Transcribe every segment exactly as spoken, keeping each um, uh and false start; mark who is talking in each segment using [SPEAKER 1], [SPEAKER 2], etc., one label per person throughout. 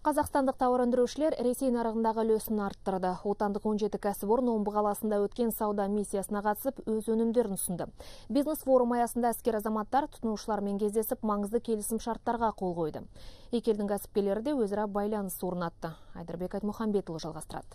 [SPEAKER 1] Қазақстандық тауар өндірушілер Ресей нарығындағы үлесін арттырды. Отандық он жеті кәсіпорын Омбы қаласында өткен сауда миссиясына қатысып, өз өнімдерін ұсынды. Бизнес форум аясында іскер азаматтар тұтынушылармен кездесіп, маңызды келісім шарттарға қол қойды. Екі елдің кәсіпкерлері де өзара байланыс орнатты. Айдарбек Айтмұхамбетұлы жалғастырады.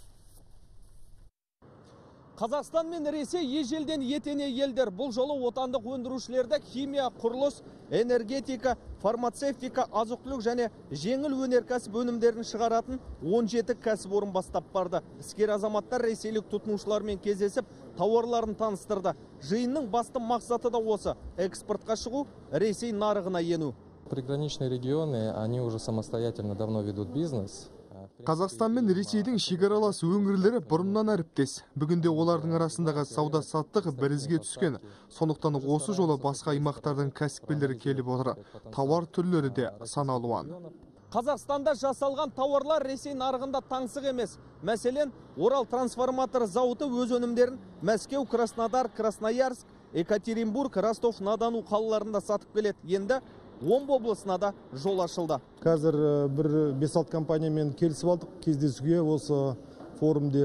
[SPEAKER 2] Қазақстан мен Ресей ежелден етене елдер. Бұл жолы отандық өндірушілерді химия, құрылыс, энергетика, фармацевтика, азық-түлік және жеңіл өнеркәсіп өнімдерін шығаратын он жеті кәсіпорын бастап барды. Іскер азаматтар ресейлік тұтынушылармен кездесіп, тауарларын таныстырды. Жиынның басты мақсаты да осы: экспортқа шығу, Ресей нарығына ену.
[SPEAKER 3] Приграничные регионы, они уже самостоятельно давно ведут бизнес.
[SPEAKER 4] Қазақстан мен Ресейдің шекаралас өңірлері бұрыннан әріптес. Бүгінде олардың арасындағы сауда-саттық бірізге түскен. Сондықтан осы жолы басқа аймақтардың кәсіпкерлері келіп отыр. Тауар түрлері де сан алуан.
[SPEAKER 2] Қазақстанда жасалған тауарлар Ресей нарығында таңсық емес. Мәселен, Орал трансформатор зауыты өз өнімдерін Мәскеу, Краснодар, Красноярск, Екатеринбург, Ростов-на-Дону қалаларында сатып келеді. Енді Омбы облысына да жол ашылды.
[SPEAKER 5] Қазір бір бес алты компаниямен келісіп алдық кездесуге. Осы форумде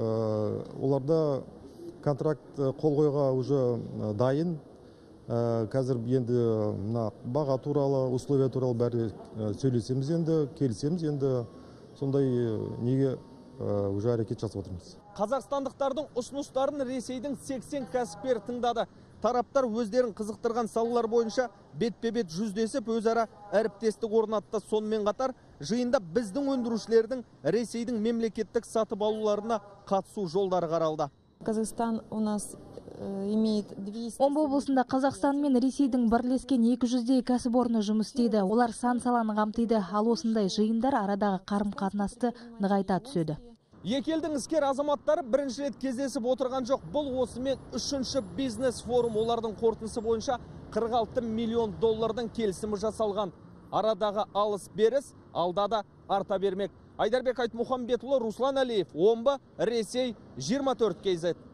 [SPEAKER 5] оларда контракт қол қоюға уже дайын. Қазір енді баға туралы, условия туралы бәрі сөйлесеміз, енді келісеміз, енді сондай неге уже әрекет жасап отырмыз.
[SPEAKER 2] Қазақстандықтардың ұсыныстарын Ресейдің сексен кәсіпкері тыңдады. Тараптар өздерін қызықтырған салалар бойынша бетпе-бет жүздесіп, өзара әріптестік орнатты. Сонымен қатар, жиында біздің өндірушілердің Ресейдің мемлекеттік сатып алуларына қатысу жолдары қаралды.
[SPEAKER 6] Қазақстан у нас имеет двести...
[SPEAKER 7] Омбы облысында Қазақстан мен Ресейдің бірлескен екі жүздей кәсіпорны жұмыс істейді. Олар сан саланы қамтиды. Ал осындай жиындар арадағы қарым-қатынасты нығайта түседі.
[SPEAKER 2] Екі елдің іскер азаматтары бірінші рет кездесіп отырған жоқ. Бұл осымен үшінші бизнес форум. Олардың қорытындысы бойынша қырық алты миллион доллардың келісімі жасалған. Арадағы алыс беріс алда да арта бермек. Айдарбек Айтмұхамбетұлы, Руслан Әлиев, Омбы, Ресей, жиырма төрт кей зет.